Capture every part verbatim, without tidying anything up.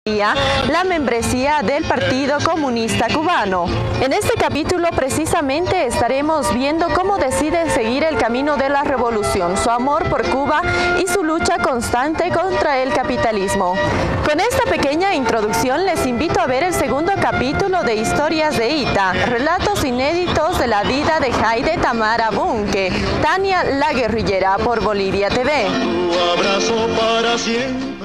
la membresía del Partido Comunista Cubano. En este capítulo precisamente estaremos viendo cómo decide seguir el camino de la revolución, su amor por Cuba y su lucha constante contra el capitalismo. Con esta pequeña introducción les invito a ver el segundo capítulo de Historias de Ita, relatos inéditos de la vida de Jaide Tamara Bunke, Tania la Guerrillera por Bolivia T V. Tu abrazo para siempre.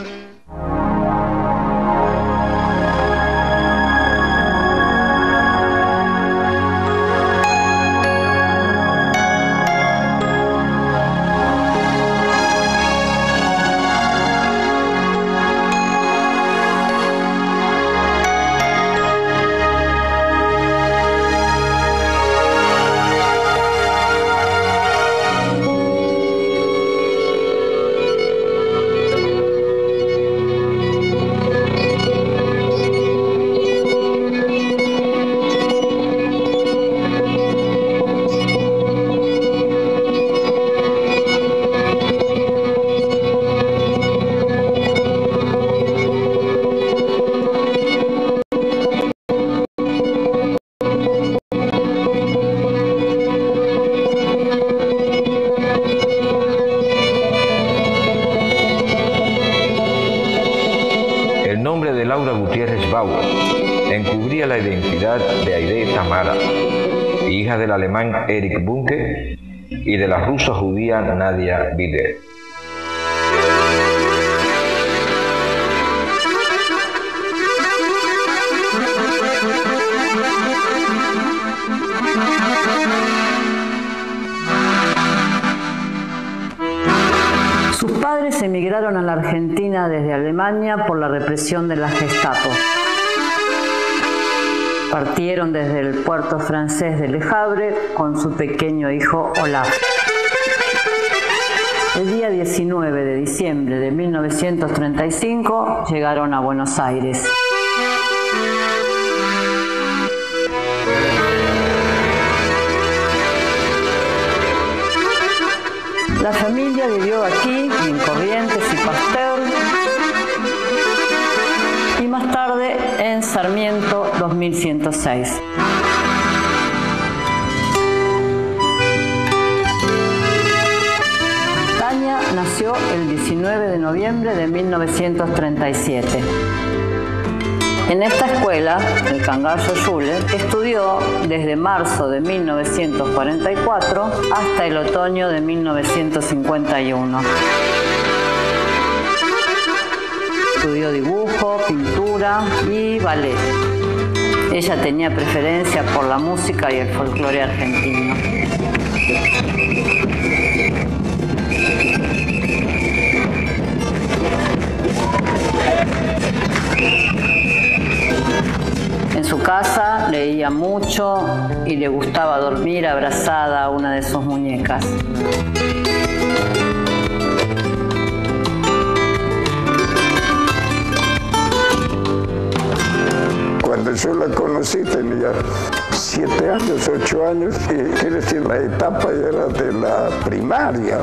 Laura Gutiérrez Bauer encubría la identidad de Jaide Tamara, hija del alemán Erich Bunke y de la rusa judía Nadia Bider. Sus padres emigraron a la Argentina desde Alemania por la represión de la Gestapo. Partieron desde el puerto francés de Le Havre con su pequeño hijo Olaf. El día diecinueve de diciembre de mil novecientos treinta y cinco llegaron a Buenos Aires. La familia vivió aquí, en Corrientes y Pasteur, y más tarde en Sarmiento dos mil ciento seis. Tania nació el diecinueve de noviembre de mil novecientos treinta y siete. En esta escuela, el Cangallo Schule, estudió desde marzo de mil novecientos cuarenta y cuatro hasta el otoño de mil novecientos cincuenta y uno. Estudió dibujo, pintura y ballet. Ella tenía preferencia por la música y el folclore argentino. En su casa leía mucho y le gustaba dormir abrazada a una de sus muñecas. Cuando yo la conocí tenía siete años, ocho años, y quiere decir, la etapa era de la primaria.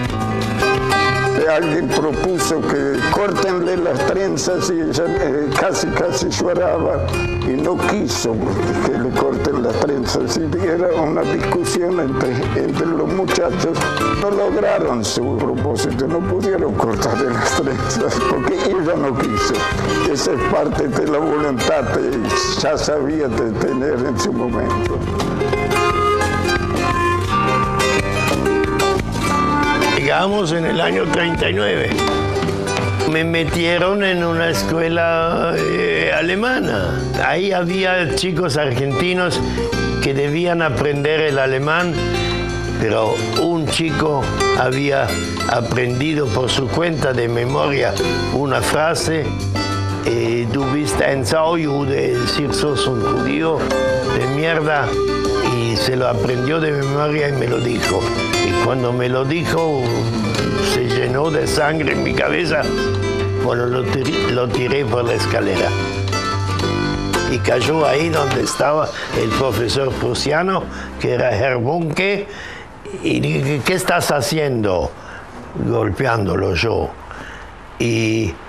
Alguien propuso que córtenle las trenzas y ella eh, casi casi lloraba y no quiso que le corten las trenzas. Y era una discusión entre, entre los muchachos. No lograron su propósito, no pudieron cortarle las trenzas porque ella no quiso. Esa es parte de la voluntad que ya sabía de tener en su momento. Llegamos en el año treinta y nueve. Me metieron en una escuela eh, alemana. Ahí había chicos argentinos que debían aprender el alemán, pero un chico había aprendido por su cuenta de memoria una frase: eh, du bist ein Saujude, es decir, sos un judío de mierda, y se lo aprendió de memoria y me lo dijo. Y cuando me lo dijo, se llenó de sangre en mi cabeza. Bueno, lo tiré, lo tiré por la escalera. Y cayó ahí donde estaba el profesor prusiano, que era Herr Bunke. Y dije, ¿qué estás haciendo? Golpeándolo yo. Y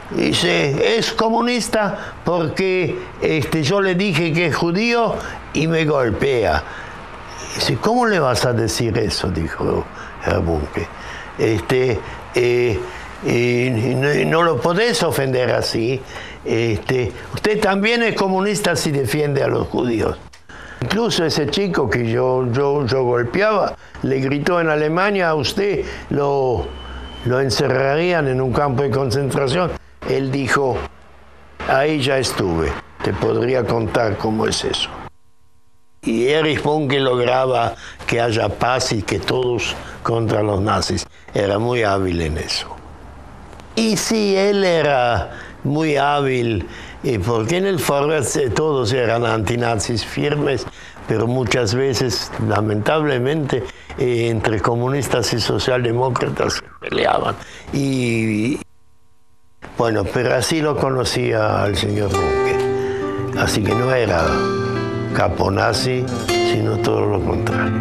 Dice, es comunista porque este, yo le dije que es judío y me golpea. Dice, ¿cómo le vas a decir eso? Dijo Herr Bunke. Este, eh, eh, no, no lo podés ofender así. Este, usted también es comunista si defiende a los judíos. Incluso ese chico que yo, yo, yo golpeaba, le gritó en Alemania, a usted lo, lo encerrarían en un campo de concentración. Él dijo, ahí ya estuve, te podría contar cómo es eso. Y Erich Bunke lograba que haya paz y que todos contra los nazis. Era muy hábil en eso. Y sí, él era muy hábil, porque en el Vorwärts todos eran antinazis firmes, pero muchas veces, lamentablemente, eh, entre comunistas y socialdemócratas se peleaban. Y bueno, pero así lo conocía al señor Bunke. Así que no era capo nazi, sino todo lo contrario.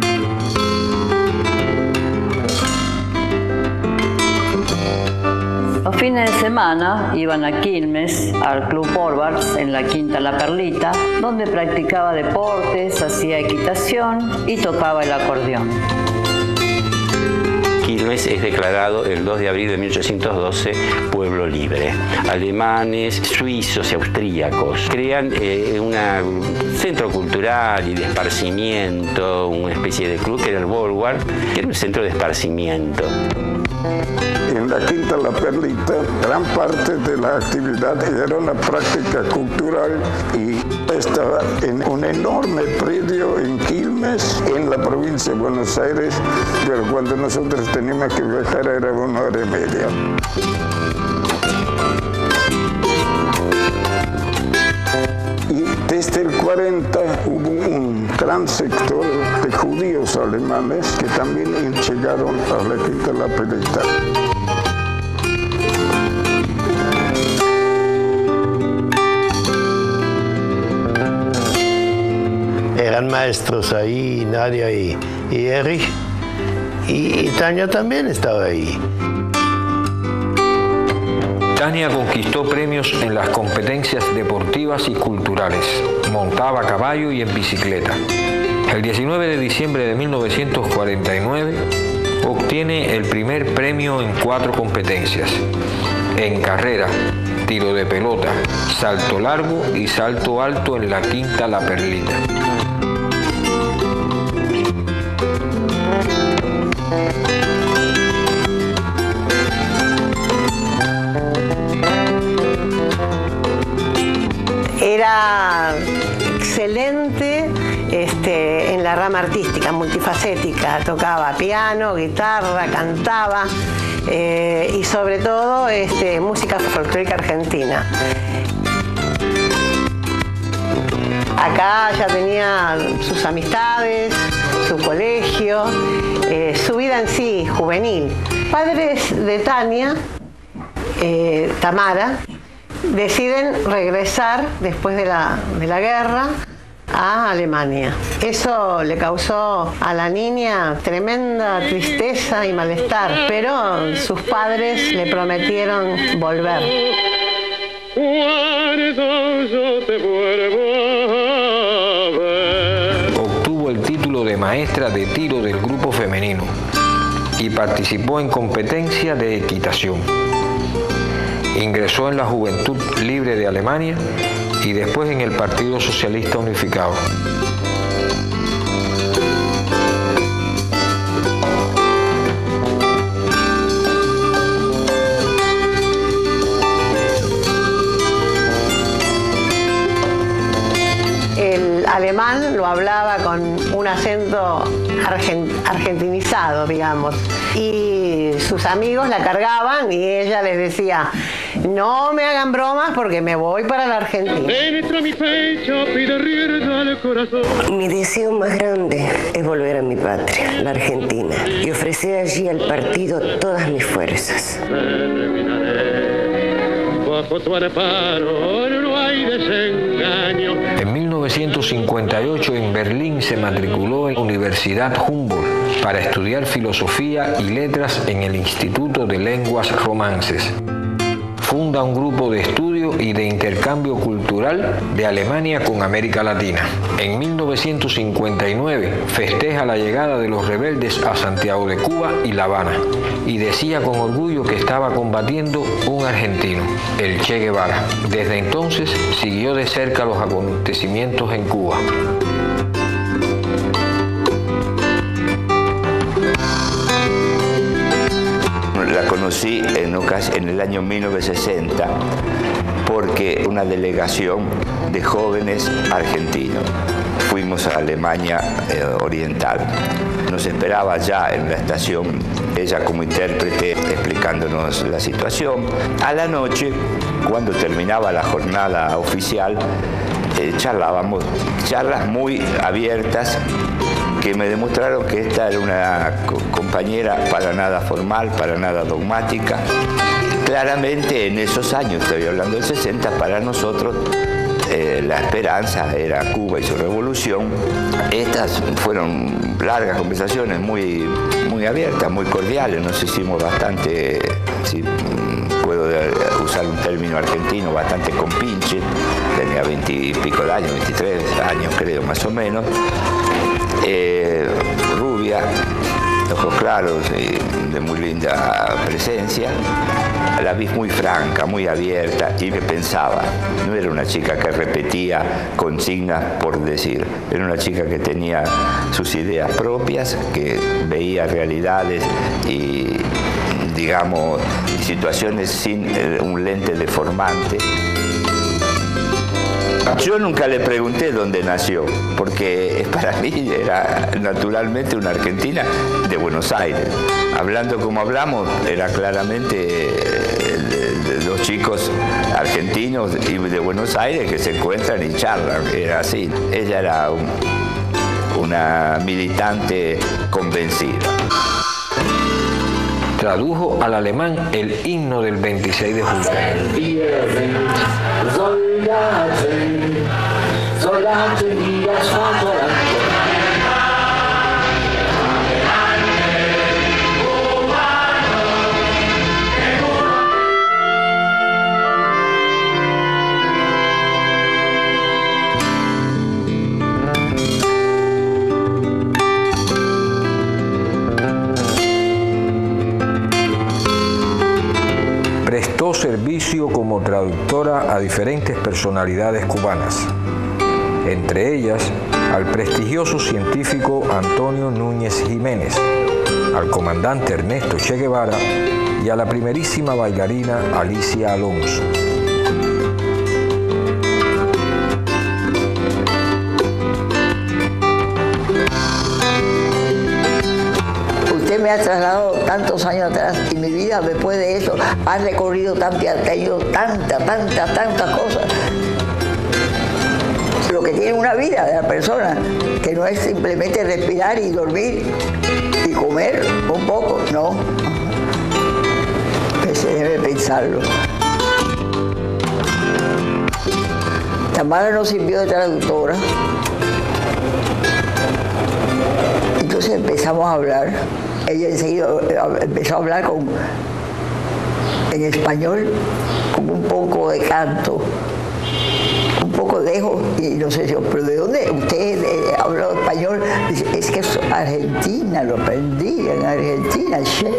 Los fines de semana iban a Quilmes, al Club Vorwärts, en la Quinta La Perlita, donde practicaba deportes, hacía equitación y tocaba el acordeón. Quilmes es declarado el dos de abril de mil ochocientos doce pueblo libre. Alemanes, suizos y austríacos crean eh, un centro cultural y de esparcimiento, una especie de club que era el Vorwärts, que era un centro de esparcimiento. En la Quinta La Perlita, gran parte de la actividad era una práctica cultural y estaba en un enorme predio en Quilmes, en la provincia de Buenos Aires, pero cuando nosotros teníamos que viajar era una hora y media. Y desde el cuarenta hubo un gran sector de judíos alemanes que también llegaron a la Quinta La Perlita. Eran maestros ahí, Nadia y, y Erich, y, y Tania también estaba ahí. Tania conquistó premios en las competencias deportivas y culturales. Montaba a caballo y en bicicleta. El diecinueve de diciembre de mil novecientos cuarenta y nueve obtiene el primer premio en cuatro competencias. En carrera, tiro de pelota, salto largo y salto alto en la Quinta La Perlita. Era excelente este, en la rama artística, multifacética. Tocaba piano, guitarra, cantaba eh, y sobre todo este, música folclórica argentina. Acá ya tenía sus amistades, su colegio, eh, su vida en sí, juvenil. Padres de Tania, eh, Tamara, deciden regresar después de la, de la guerra a Alemania. Eso le causó a la niña tremenda tristeza y malestar, pero sus padres le prometieron volver. Obtuvo el título de maestra de tiro del grupo femenino y participó en competencia de equitación. Ingresó en la Juventud Libre de Alemania y después en el Partido Socialista Unificado. El alemán lo hablaba con un acento argent- argentinizado, digamos, y sus amigos la cargaban y ella les decía: no me hagan bromas porque me voy para la Argentina. Mi deseo más grande es volver a mi patria, la Argentina, y ofrecer allí al partido todas mis fuerzas. En mil novecientos cincuenta y ocho en Berlín se matriculó en la Universidad Humboldt para estudiar filosofía y letras en el Instituto de Lenguas Romances. Fue funda un grupo de estudio y de intercambio cultural de Alemania con América Latina. En mil novecientos cincuenta y nueve festeja la llegada de los rebeldes a Santiago de Cuba y La Habana y decía con orgullo que estaba combatiendo un argentino, el Che Guevara. Desde entonces siguió de cerca los acontecimientos en Cuba. La conocí en, en el año mil novecientos sesenta porque una delegación de jóvenes argentinos fuimos a Alemania eh, Oriental. Nos esperaba ya en la estación, ella como intérprete explicándonos la situación. A la noche, cuando terminaba la jornada oficial, eh, charlábamos, charlas muy abiertas, que me demostraron que esta era una compañera para nada formal, para nada dogmática. Claramente en esos años, estoy hablando del sesenta, para nosotros eh, la esperanza era Cuba y su revolución. Estas fueron largas conversaciones muy, muy abiertas, muy cordiales, nos hicimos bastante, si puedo usar un término argentino, bastante compinche. Tenía veintipico de años, veintitrés años creo más o menos. Eh, rubia, ojos claros y de muy linda presencia. La vi muy franca, muy abierta y me pensaba, no era una chica que repetía consignas por decir, era una chica que tenía sus ideas propias, que veía realidades y, digamos, situaciones sin un lente deformante. Yo nunca le pregunté dónde nació, porque para mí era naturalmente una argentina de Buenos Aires. Hablando como hablamos, era claramente dos chicos argentinos y de Buenos Aires que se encuentran y charlan, era así. Ella era un, una militante convencida. Tradujo al alemán el himno del veintiséis de julio. Soldaten, Soldaten, die das Vaterland Prestó servicio como traductora a diferentes personalidades cubanas, entre ellas al prestigioso científico Antonio Núñez Jiménez, al comandante Ernesto Che Guevara y a la primerísima bailarina Alicia Alonso. Usted me ha trasladado tantos años atrás y mi vida después de eso ha recorrido tanto y ha tenido tantas, tantas, tantas cosas. Lo que tiene una vida de la persona, que no es simplemente respirar y dormir y comer un poco, no. Se debe pensarlo. Tamara nos sirvió de traductora. Entonces empezamos a hablar. Ella enseguida empezó a hablar con, en español con un poco de canto, un poco de eco, y no sé yo, pero ¿de dónde usted eh, habló español? Dice, es que es Argentina, lo aprendí en Argentina, che.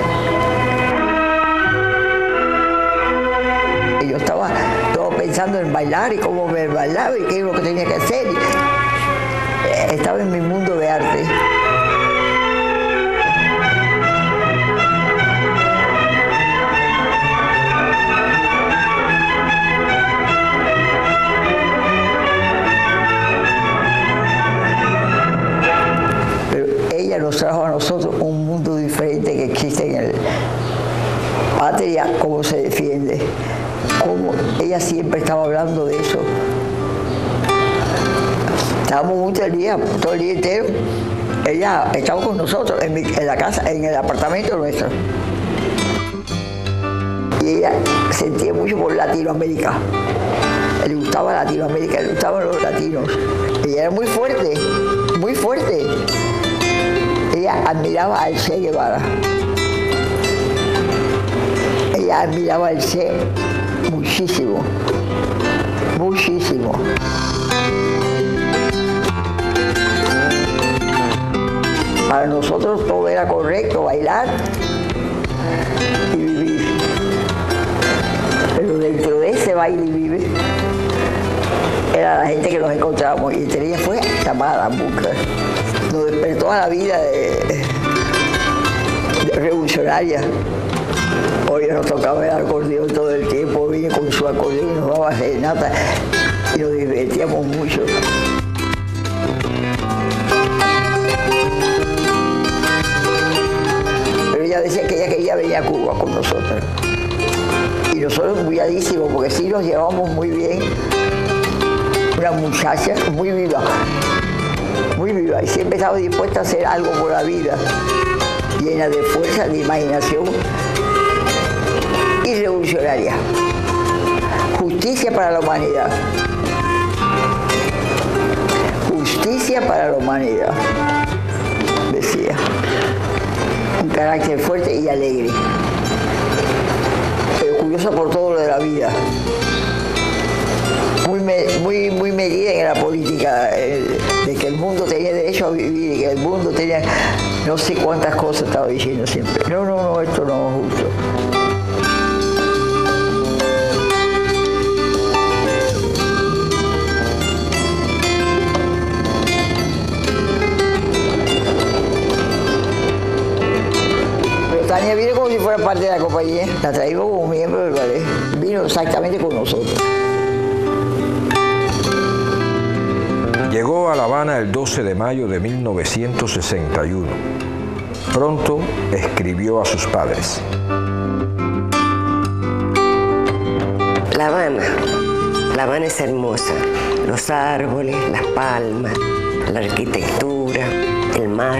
Y yo estaba todo pensando en bailar y cómo me bailaba y qué es lo que tenía que hacer. Y estaba en mi mundo de arte. Nos trajo a nosotros un mundo diferente que existe en el patria, cómo se defiende, cómo ella siempre estaba hablando de eso. Estábamos mucho el día, todo el día entero. Ella estaba con nosotros en, mi, en la casa, en el apartamento nuestro. Y ella sentía mucho por Latinoamérica. Le gustaba Latinoamérica, le gustaban los latinos. Ella era muy fuerte, muy fuerte. Ella admiraba al Che Guevara. Ella admiraba al Che muchísimo, muchísimo. Para nosotros todo era correcto, bailar y vivir. Pero dentro de ese baile y vivir, era la gente que nos encontrábamos. Y entre ellas fue Tamara Bunke. Nos despertó a la vida de, de revolucionaria. Hoy nos tocaba el acordeón todo el tiempo, vine con su acordeón y nos daba serenata y nos divertíamos mucho. Pero ella decía que ella quería venir a Cuba con nosotros. Y nosotros cuidadísimos, porque sí nos llevamos muy bien. Una muchacha muy viva, muy viva, y siempre estaba dispuesta a hacer algo por la vida, llena de fuerza, de imaginación y revolucionaria. Justicia para la humanidad. Justicia para la humanidad, decía. Un carácter fuerte y alegre, pero curioso por todo lo de la vida. Muy, muy, muy medida en la política, eh, de que el mundo tenía derecho a vivir, y que el mundo tenía no sé cuántas cosas estaba diciendo siempre. No, no, no, esto no es justo. Pero Tania vino como si fuera parte de la compañía, la traímos como miembro del ballet, vino exactamente con nosotros. Llegó a La Habana el doce de mayo de mil novecientos sesenta y uno. Pronto escribió a sus padres. La Habana. La Habana es hermosa. Los árboles, las palmas, la arquitectura, el mar.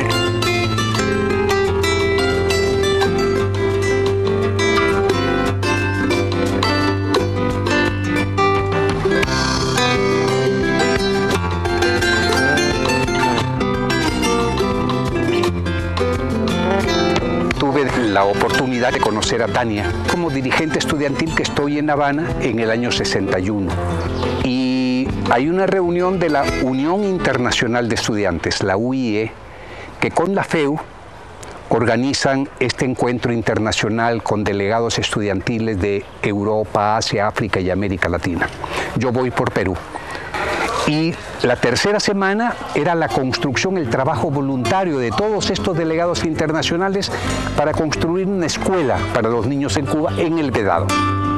La oportunidad de conocer a Tania como dirigente estudiantil que estoy en La Habana en el año sesenta y uno. Y hay una reunión de la Unión Internacional de Estudiantes, la U I E, que con la F E U organizan este encuentro internacional con delegados estudiantiles de Europa, Asia, África y América Latina. Yo voy por Perú. Y la tercera semana era la construcción, el trabajo voluntario de todos estos delegados internacionales para construir una escuela para los niños en Cuba en El Vedado.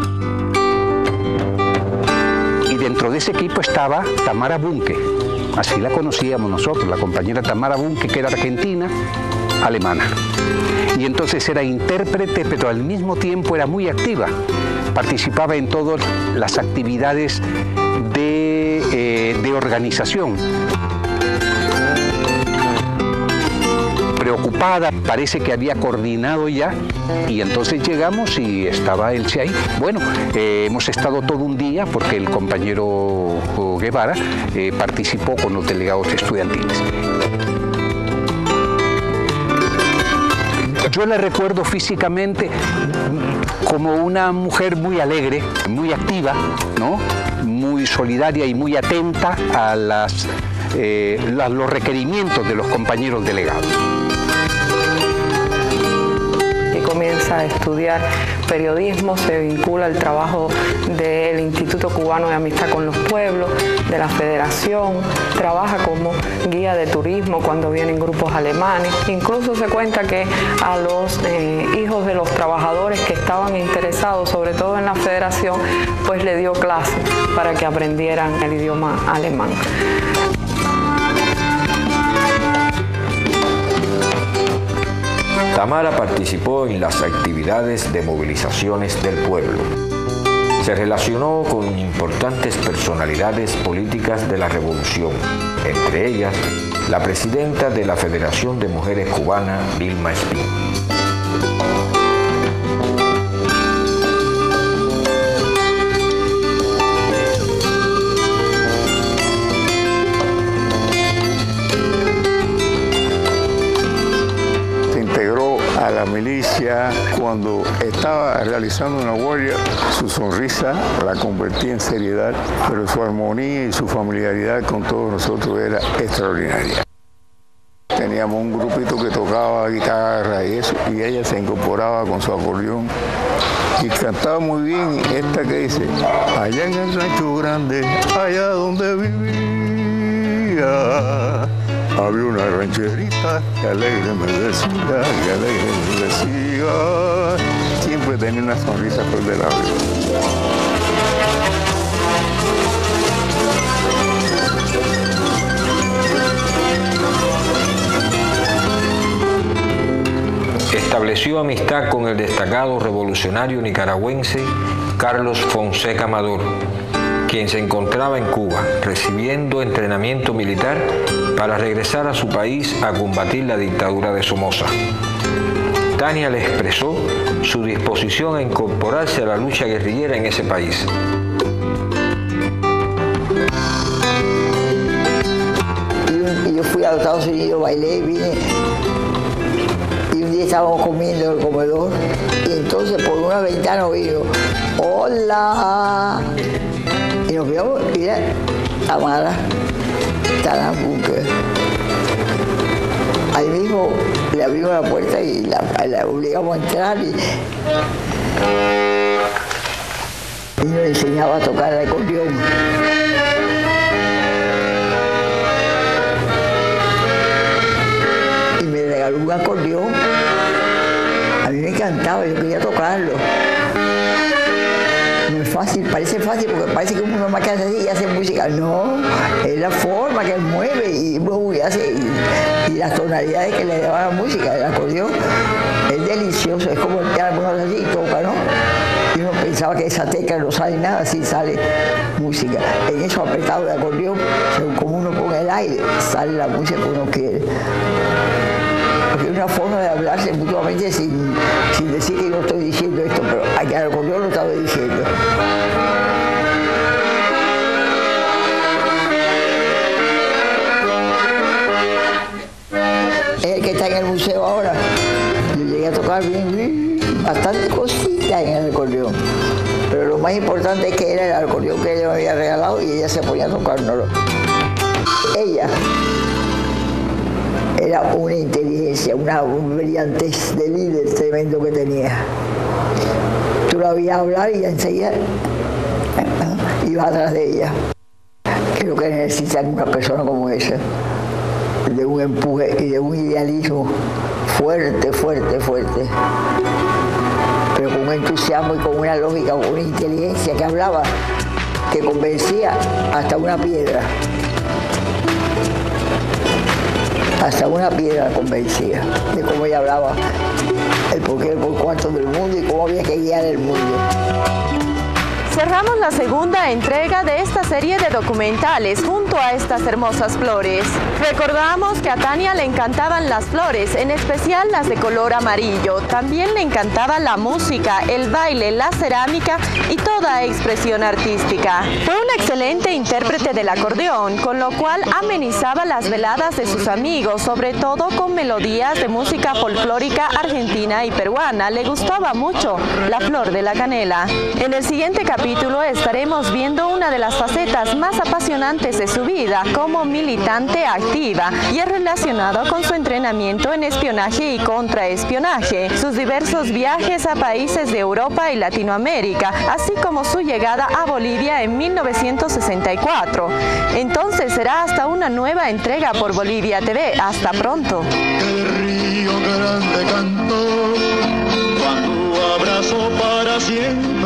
Y dentro de ese equipo estaba Tamara Bunke, así la conocíamos nosotros, la compañera Tamara Bunke, que era argentina, alemana. Y entonces era intérprete, pero al mismo tiempo era muy activa. Participaba en todas las actividades de, eh, de organización. Preocupada, parece que había coordinado ya, y entonces llegamos y estaba Elche ahí. Bueno, eh, hemos estado todo un día porque el compañero Guevara eh, participó con los delegados estudiantiles. Yo la recuerdo físicamente como una mujer muy alegre, muy activa, ¿no? Muy solidaria y muy atenta a, las, eh, a los requerimientos de los compañeros delegados. Comienza a estudiar periodismo, se vincula al trabajo del Instituto Cubano de Amistad con los Pueblos, de la Federación, trabaja como guía de turismo cuando vienen grupos alemanes. Incluso se cuenta que a los eh, hijos de los trabajadores que estaban interesados, sobre todo en la Federación, pues le dio clases para que aprendieran el idioma alemán. Tamara participó en las actividades de movilizaciones del pueblo. Se relacionó con importantes personalidades políticas de la revolución, entre ellas la presidenta de la Federación de Mujeres Cubana, Vilma Espín. A la milicia Ya cuando estaba realizando una guardia, su sonrisa la convertía en seriedad, pero su armonía y su familiaridad con todos nosotros era extraordinaria. Teníamos un grupito que tocaba guitarra y eso, y ella se incorporaba con su acordeón y cantaba muy bien esta que dice: allá en el rancho grande, allá donde vivía, había una rancherita que alegre me decía, que alegre me decía. Siempre tenía una sonrisa por del labio. Estableció amistad con el destacado revolucionario nicaragüense Carlos Fonseca Amador, quien se encontraba en Cuba recibiendo entrenamiento militar para regresar a su país a combatir la dictadura de Somoza. Tania le expresó su disposición a incorporarse a la lucha guerrillera en ese país. Y yo fui a los Estados Unidos, bailé, vine. Y un día estábamos comiendo en el comedor y entonces por una ventana oído: ¡hola! Y nos vimos, mira, Tamara, Tanabuque. Ahí mismo le abrimos la puerta y la, la obligamos a entrar y, y nos enseñaba a tocar el acordeón. Y me regaló un acordeón. A mí me encantaba, yo quería tocarlo. No es fácil, parece fácil porque parece que uno más que hace así y hace música. No, es la forma que él mueve y, y hace y, y las tonalidades que le da la música, el acordeón. Es delicioso, es como el piano, uno hace así y toca, ¿no? Y uno pensaba que esa tecla no sale nada, así sale música. En eso apretado de acordeón, según como uno pone el aire, sale la música que uno quiere. Porque es una forma de hablarse mutuamente sin, sin decir que yo estoy diciendo esto, pero aquí al acordeón lo estaba diciendo. Es el que está en el museo ahora. Yo llegué a tocar bien, bien bastante cositas en el acordeón. Pero lo más importante es que era el acordeón que ella me había regalado y ella se ponía a tocárnoslo. Ella era una inteligencia, una brillantez de líder tremendo que tenía. Tú la veías hablar y enseguida ibas atrás de ella. Que es lo que necesitan una persona como esa, de un empuje y de un idealismo fuerte, fuerte, fuerte. Pero con un entusiasmo y con una lógica, con una inteligencia que hablaba, que convencía hasta una piedra. Hasta una piedra convencía de cómo ella hablaba, el porqué, el por cuánto del mundo y cómo había que guiar el mundo. Cerramos la segunda entrega de esta serie de documentales junto a estas hermosas flores. Recordamos que a Tania le encantaban las flores, en especial las de color amarillo. También le encantaba la música, el baile, la cerámica y toda expresión artística. Fue una excelente intérprete del acordeón, con lo cual amenizaba las veladas de sus amigos, sobre todo con melodías de música folclórica argentina y peruana. Le gustaba mucho la flor de la canela. En el siguiente capítulo estaremos viendo una de las facetas más apasionantes de su vida como militante activa y es relacionado con su entrenamiento en espionaje y contraespionaje, sus diversos viajes a países de Europa y Latinoamérica, así como su llegada a Bolivia en mil novecientos sesenta y cuatro. Entonces será hasta una nueva entrega por Bolivia T V. Hasta pronto. El río grande cantó cuando abrazó para siempre